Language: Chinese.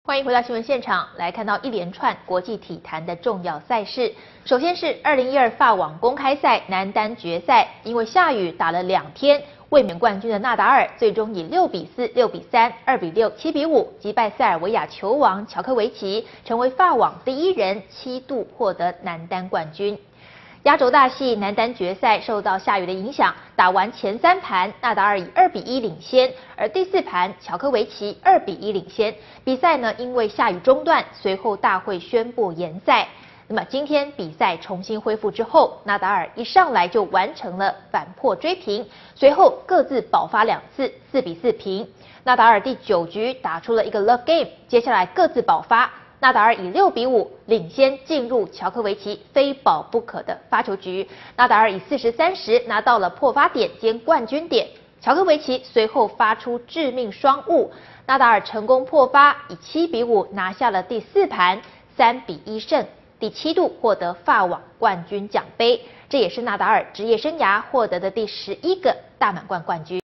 欢迎回到新闻现场，来看到一连串国际体坛的重要赛事。首先是2012法网公开赛男单决赛，因为下雨打了2天，卫冕冠军的纳达尔最终以6比4、6比3、2比6、7比5击败塞尔维亚球王乔科维奇，成为法网第一人7度获得男单冠军。压轴大戏男单决赛受到下雨的影响，打完前3盘，纳达尔以2比1领先，而第4盘乔科维奇2比1领先。比赛呢因为下雨中断，随后大会宣布延赛。那么今天比赛重新恢复之后，纳达尔一上来就完成了反破追平，随后各自爆发2次，4比4平。纳达尔第9局打出了一个 love game， 接下来各自爆发。纳达尔以6比5领先，进入乔科维奇非保不可的发球局。纳达尔以40-30拿到了破发点兼冠军点，乔科维奇随后发出致命双误，纳达尔成功破发，以7比5拿下了第4盘，3比1胜，第7度获得法网冠军奖杯。这也是纳达尔职业生涯获得的第11个大满贯冠军。